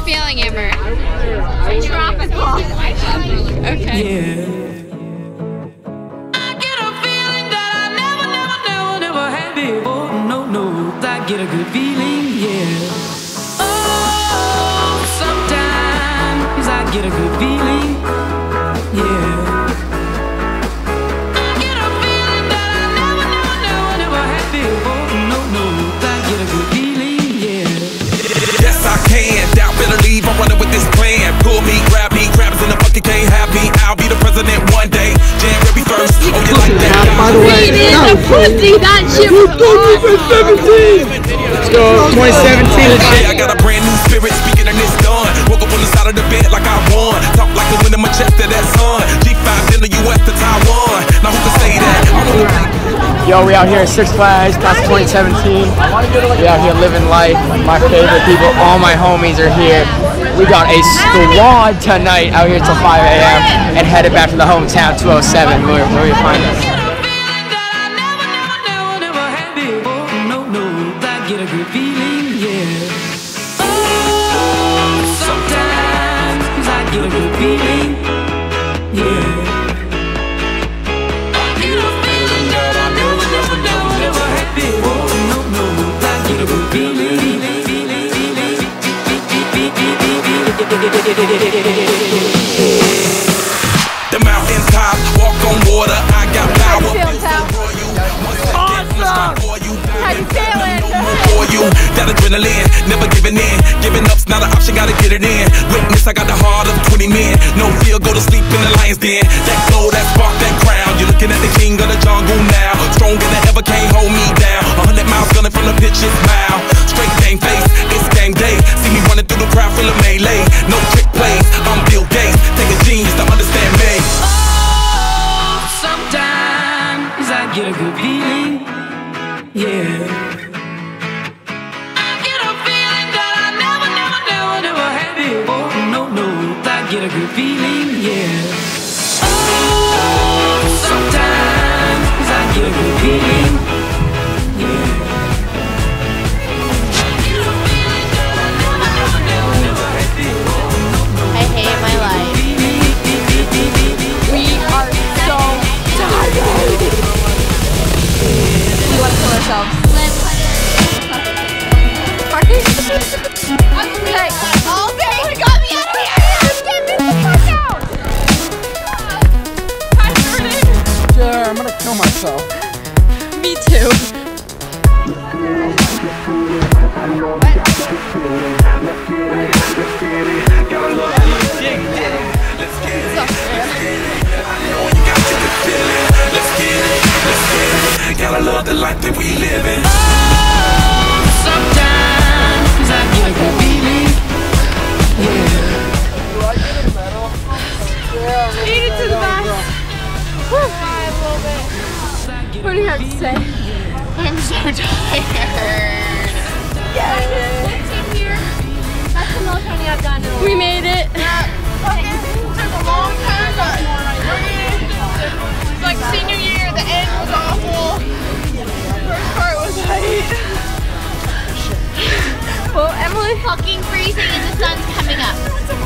feeling, Amber? Tropical. Okay. Yeah. I get a feeling that I never had before. No, I get a good feeling, yeah. Oh, sometimes I get a good feeling, yeah. I get a feeling that I never had before. No, I get a good feeling, yeah. Yes, I can. Doubt better leave. I'm running with this plan. Pull me, grab me, crabs in the bucket can't have me. I'll be the president one day. January 1st. Oh, you like that? By the way, a pussy. That shit was awesome. 17. Let's go, 2017. I got a brand new spirit speaking and it's done. Woke up on the side of the bed like I won. Talk like the wind in my chest to that sun. G5 in the US to Taiwan. Now who can say that? Yo, we out here at Six Flags, class of 2017. We out here living life. My favorite people, all my homies are here. We got a squad tonight out here till 5 a.m. and headed back to the hometown 207 where we find us. Get a good feeling, yeah. Oh, sometimes I get a good feeling, yeah. I get a feeling that I never had before. No, I get a good feeling. The mountain top, walk on water. I got power. How you feeling? That adrenaline, never giving in. Giving up's not an option, gotta get it in. Witness, I got the heart of 20 men. No fear, go to sleep in the lion's den. That glow, that spark, that crown. You're looking at the king of the jungle now. Stronger than ever, can't hold me down. 100 miles gunning from the pitch's mile. Straight game face, it's game day. See me running through the crowd full of melee. No trick plays, I'm Bill Gates. Take a genius to understand me. Oh, sometimes I get a good feeling, yeah. Get a good feeling, yeah. Oh, sometimes I get a good feeling, yeah. I hate my life. We are so tired. We want to kill ourselves. Okay. All day. Got me out of here. Yeah, I'm gonna kill myself. Me too. Gotta love the life that we live in. Oh, sometimes I get a good feeling, yeah. Do I get a medal? Yeah. Eat it to the back. What do you have to say? I'm so tired. That's the most money I've done in a while. We made it. Took a long time, but it's like senior year, the end was awful. First part was tight. Well, Emily. Fucking freezing and the sun's coming up.